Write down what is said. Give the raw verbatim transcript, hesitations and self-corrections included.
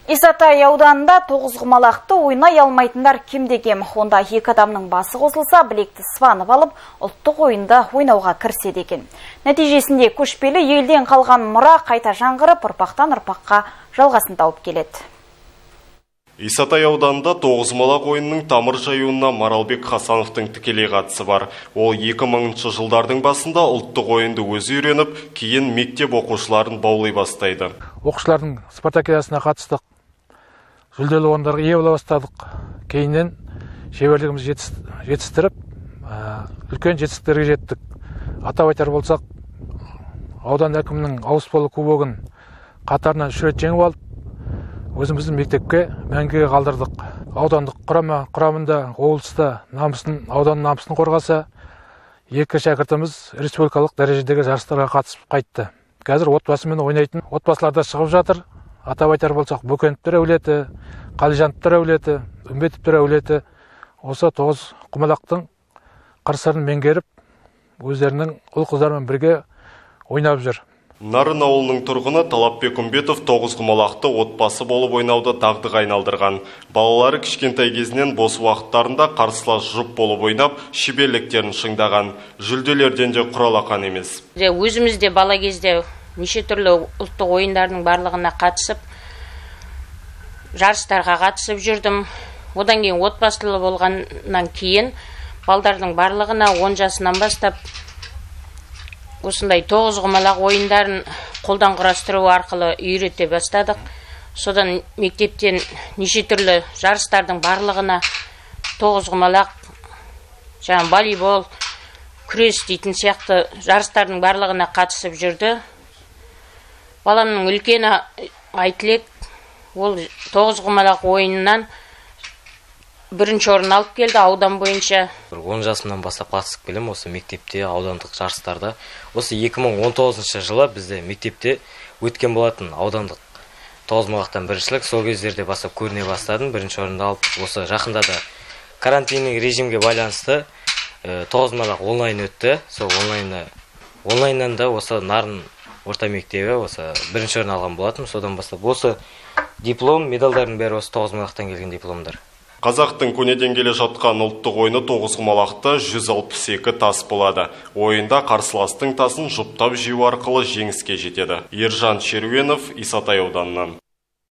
Исатай ауданында тоғызқұмалақты ойнай алмайтындар кемде-кем. Онда екі адамның басы қосылса, білекті сыванып алып, ұлттық ойында ойнауға кіріседі екен. Нәтижесінде көшпелі елден қалған мұра қайта жаңғырып, ұрпақтан ұрпаққа жалғасын тауып келеді. Исатай ауданында тоғызқұмалақ ойынының тамыр жаюына Маралбек Хасановтың тікелей қатысы бар. Ол екі мыңыншы жылдардың басында ұлттық ойынды өзі үйреніп, кейін мектеп оқушыларын баулай бастайды. Оқушылардың спартакиадасына қатыстық. Жүлделі орындарға ие бола бастадық. Кейіннен шеберлігімізді жетістіріп, үлкен жетістіктерге жеттік. Атап айтар болсақ, аудан әкімінің ауыспалы кубогын қатарынан үш рет жеңіп алып, өзіміздің мектепке мәңгіге қалдырдық. Аудандық құрама құрамында облыста намысын, аудан намысын қорғаса, екі шәкіртіміз республикалық дәрежедегі жарыстарға қатысып қайтты. Қазір отбасымен ойнайтын отбасыларда шығып жатыр. Атап айтар болсақ, Бөкеновтер әулеті, Қалижановтер әулеті, Үмбетовтер әулеті осы тоғыз құмалақтың қыр-сырын меңгеріп, өздерінің ұл-қыздармен бірге ойнап жүр. Нарын ауылының тұрғыны Талапбек Үмбетов тоғызқұмалақты отбасы болып ойнауды дағдыға айналдырған. Балалары кішкентай кезінен бос уақыттарында қарсылас жұп болып ойнап, шеберліктерін шыңдаған. Жүлделерден де құралақан емес. Өзімізде бала кезде неше түрлі ұлттық ойындардың барлығына қатысып, жарыстарға қатысып жүрдім. Одан кейін отбасылы болғаннан кейін балдардың барлығына он жасынан бастап осындай тоғызқұмалақ ойындарын қолдан құрастыру арқылы үйрете бастадық. Содан мектептен неше түрлі жарыстардың барлығына тоғызқұмалақ, жаңа волейбол, күрес дейтін сияқты жарыстардың барлығына қатысып жүрді. Баламның үлкені Айтілек, ол тоғызқұмалақ ойынынан бірінші орын алып келді аудан бойынша. он жасымнан бастап қатысып келем осы мектепте, аудандық жарыстарда. Осы екі мың он тоғызыншы жылы бізде мектепте өткен болатын аудандық тоғызқұмалақтан біріншілік. Сол кездерде бастап көріне бастадым, бірінші орынды алып. Осы жақында да карантиннің режимге байланысты тоғызқұмалақ онлайн өтті. Сол онлайнда онлайннан да осы Нарын орта мектебі осы бірінші орын алған болатын. Содан бастап осы диплом, медалдардың бәрі осы тоғызқұмалақтан келген дипломдар. Қазақтың көнеден келе жатқан ұлттық ойыны тоғызқұмалақта жүз алпыс екі тас болады. Ойында қарсыластың тасын жұптап жеу арқылы жеңіске жетеді. Ержан Шеруенов, Исатай ауданынан.